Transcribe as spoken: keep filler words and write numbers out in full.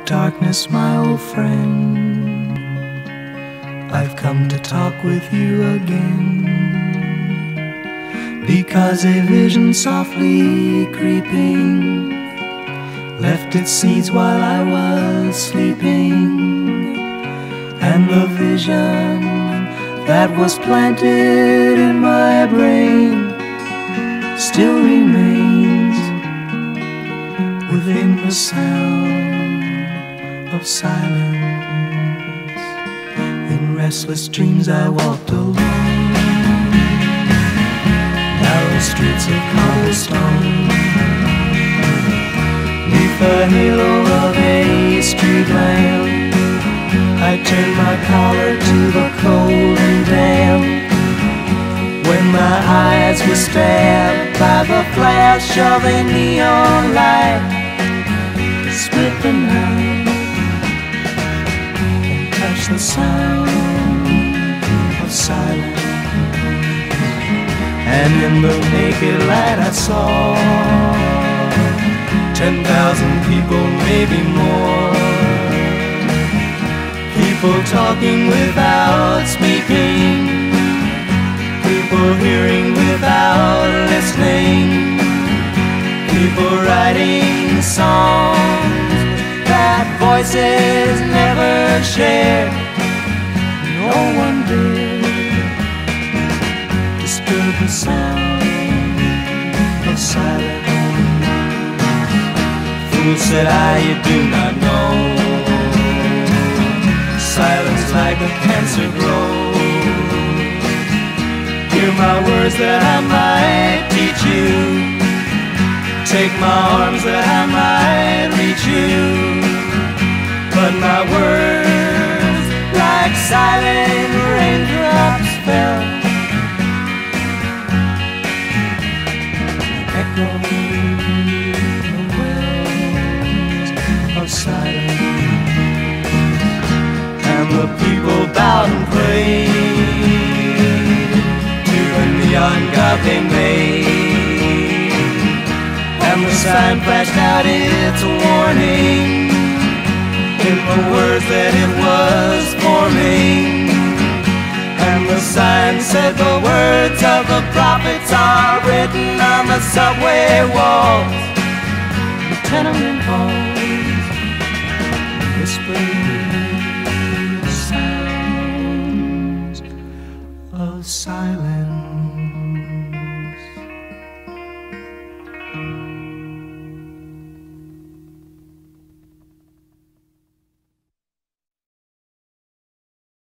darkness, my old friend, I've come to talk with you again, because a vision softly creeping left its seeds while I was sleeping, and the vision that was planted in my brain still remains within the sound of silence. In restless dreams I walked alone, narrow streets of cobblestone, neath the halo of a street lamp. I turned my collar to the cold and damp, when my eyes were stabbed by the flash of a neon light. Split the night and touch the sound of silence, and in the naked light I saw ten thousand people, maybe more, people talking without speaking, people hearing without listening, people writing songs that voices never share. No one did disturb the sound of silence. Fool, said I, you do not know, silence like a cancer grows. Hear my words that I might teach you, take my arms that I might reach you, but my words like silent raindrops fell, echoing the wells of silence. And the people bowed and prayed to the neon god they made, and the sign flashed out its warning in the words that it was forming. And the sign said the words of the prophets are written on the subway walls, the tenement halls, whispering sounds of silence.